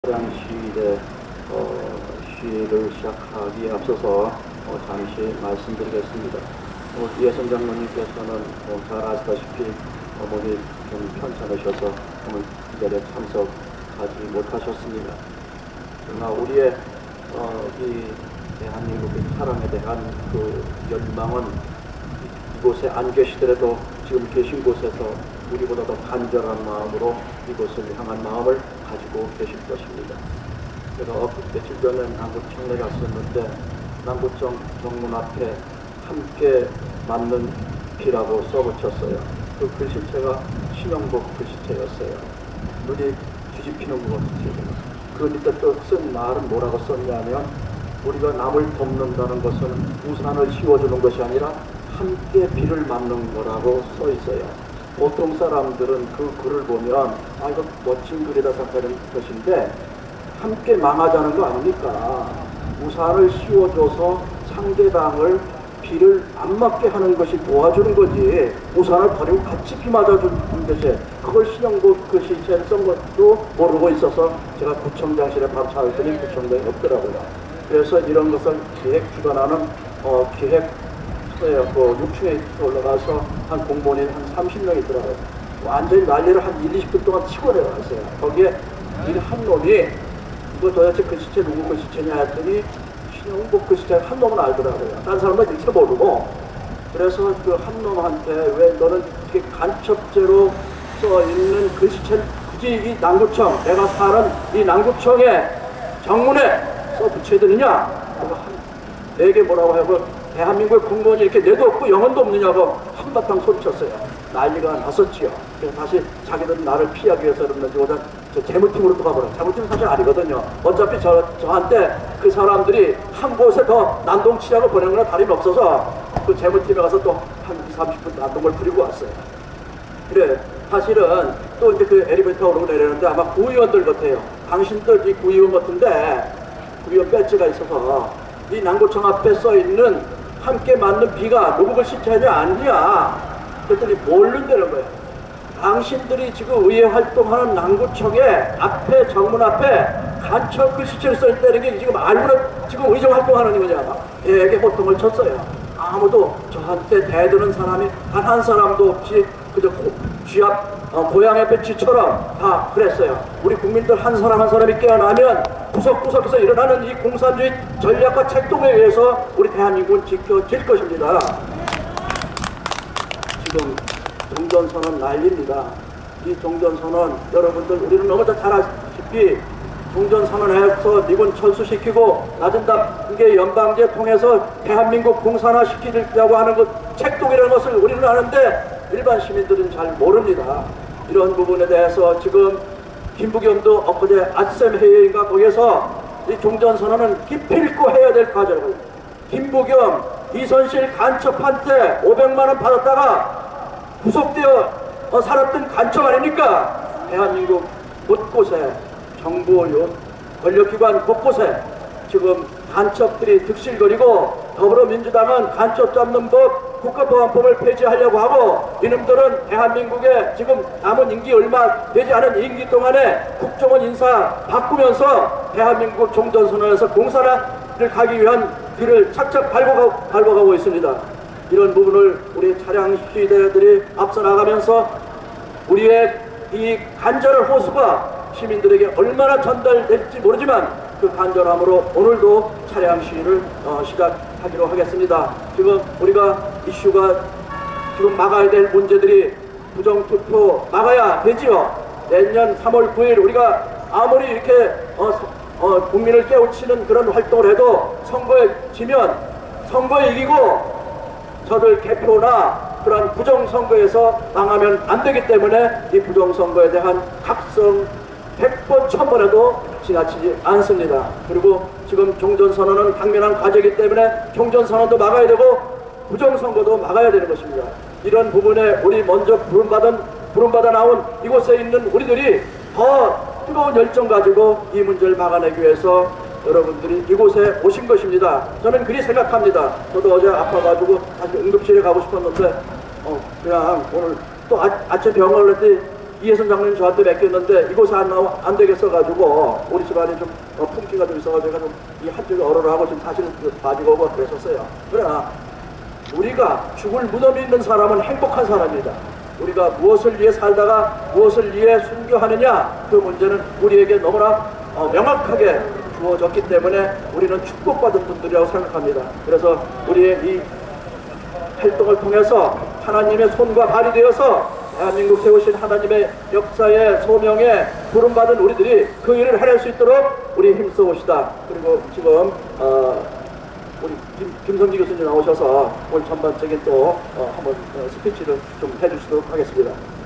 차량 시위대 시위를 시작하기에 앞서서 잠시 말씀드리겠습니다. 이해선 장로님께서는 잘 아시다시피 몸이 좀 편찮으셔서 오늘 이 자리에 참석하지 못하셨습니다. 그러나 우리의 이 대한민국의 사랑에 대한 그 열망은 이곳에 안 계시더라도 지금 계신 곳에서 우리보다 더 간절한 마음으로 이곳을 향한 마음을 가지고 계실 것입니다. 제가 며칠 전에 남구청에 갔었는데 남구청 정문 앞에 함께 맞는 비라고 써붙였어요. 그 글씨체가 신영복 글씨체였어요. 눈이 뒤집히는 것 같아요. 그 밑에 또 쓴 말은 뭐라고 썼냐면, 우리가 남을 돕는다는 것은 우산을 씌워주는 것이 아니라 함께 비를 맞는 거라고 써 있어요. 보통 사람들은 그 글을 보면 이거 멋진 글이다 생각하는 것인데, 함께 망하자는 거 아닙니까? 우산을 씌워줘서 상대방을 비를 안 맞게 하는 것이 도와주는 거지, 우산을 버리고 같이 비 맞아주는 것이, 그걸 신영복 글씨체를 쓴 것도 모르고 있어서 제가 구청장실에 바로 찾았더니 구청장이 없더라고요. 그래서 이런 것을 기획 주관하는 기획서에 6층에 올라가서 한 공무원이 한 30명 있더라고요. 완전히 난리를 한 20분 동안 치고 내려갔어요. 거기에 한 놈이 이거 도대체 글씨체 누구 글씨체냐 했더니 신영복 글씨체 한 놈은 알더라고요. 다른 사람은 이렇게 모르고. 그래서 그 한 놈한테 왜 너는 이렇게 간첩죄로 써 있는 글씨체를 굳이 이 남구청, 내가 사는 이 남구청의 정문에 써 붙여야 되느냐? 내게 뭐라고 하고, 대한민국의 공무원이 이렇게 뇌도 없고 영혼도 없느냐고 한바탕 소리쳤어요. 난리가 났었지요. 그래서 다시 자기들은 나를 피하기 위해서 그러는지 저 재무팀으로 또 가버려요. 재무팀은 사실 아니거든요. 어차피 저한테 그 사람들이 한 곳에 더 난동치약을 보내는 거나 다름없어서 그 재무팀에 가서 또 한 20-30분 난동을 부리고 왔어요. 그래, 사실은 또 이제 그 엘리베이터 오르고 내리는데 아마 구의원들 같아요. 당신들 이 구의원 같은데, 구의원 배지가 있어서 이 남구청 앞에 써 있는 함께 맞는 비가 누구 글씨체냐 아니냐 그랬더니 모른다는 거예요. 당신들이 지금 의회 활동하는 남구청의 앞에, 정문 앞에 간첩 글씨체를 써 있다는 게 지금 알고는 지금 의정 활동하는 거냐. 되게 호통을 쳤어요. 아무도 저한테 대드는 사람이 단 한 사람도 없이 그저 쥐앞 고향의 배치처럼 다 그랬어요. 우리 국민들 한 사람 한 사람이 깨어나면 구석구석에서 일어나는 이 공산주의 전략과 책동에 의해서 우리 대한민국은 지켜질 것입니다. 지금 종전선언 난리입니다. 이 종전선언 여러분들 우리는 너무 잘 아시다시피 종전선언해서 미군 철수시키고 낮은 단계 연방제 통해서 대한민국 공산화시키려고 하는 것, 책동이라는 것을 우리는 아는데 일반 시민들은 잘 모릅니다. 이런 부분에 대해서 지금 김부겸도 엊그제 아셈 회의인가 거기에서 이 종전선언은 기필코 해야 될 과제라고요. 김부겸, 이선실 간첩한테 500만원 받았다가 구속되어 살았던 간첩 아닙니까? 대한민국 곳곳에 정부 권력기관 곳곳에 지금 간첩들이 득실거리고, 더불어민주당은 간첩 잡는 법, 국가보안법을 폐지하려고 하고, 이놈들은 대한민국에 지금 남은 임기 얼마 되지 않은 임기 동안에 국정원 인사 바꾸면서 대한민국 종전선언에서 공산화를 가기 위한 길을 착착 밟아가고 있습니다. 이런 부분을 우리 차량 시위대들이 앞서 나가면서 우리의 이 간절한 호소가 시민들에게 얼마나 전달될지 모르지만 그 간절함으로 오늘도 차량 시위를 시작하기로 하겠습니다. 지금 우리가 이슈가 지금 막아야 될 문제들이 부정투표 막아야 되지요. 내년 3월 9일 우리가 아무리 이렇게 국민을 깨우치는 그런 활동을 해도 선거에 지면, 선거에 이기고 저들 개표나 그런 부정선거에서 망하면 안 되기 때문에 이 부정선거에 대한 각성 100번 1000번 해도 지나치지 않습니다. 그리고 지금 종전선언은 당면한 과제이기 때문에 종전선언도 막아야 되고 부정선거도 막아야 되는 것입니다. 이런 부분에 우리 먼저 부름받아 나온 이곳에 있는 우리들이 더 뜨거운 열정 가지고 이 문제를 막아내기 위해서 여러분들이 이곳에 오신 것입니다. 저는 그리 생각합니다. 저도 어제 아파가지고 사실 응급실에 가고 싶었는데 그냥 오늘 또 아침 병원을 했더니 이혜선 장로님 저한테 맡겼는데 이곳에 안 되겠어가지고 우리 집안에 좀 품기가 좀 있어가지고 제가 좀 이 한쪽에 어로를 하고 좀 사실은 가지고 오고 그랬었어요. 그러나 우리가 죽을 무덤이 있는 사람은 행복한 사람이다. 우리가 무엇을 위해 살다가 무엇을 위해 순교하느냐, 그 문제는 우리에게 너무나 명확하게 주어졌기 때문에 우리는 축복받은 분들이라고 생각합니다. 그래서 우리의 이 활동을 통해서 하나님의 손과 발이 되어서 대한민국 세우신 하나님의 역사의 소명에 부름받은 우리들이 그 일을 해낼 수 있도록 우리 힘써봅시다. 그리고 지금 우리 김성기 교수님 나오셔서 오늘 전반적인 또 한번 스피치를 좀 해주시도록 하겠습니다.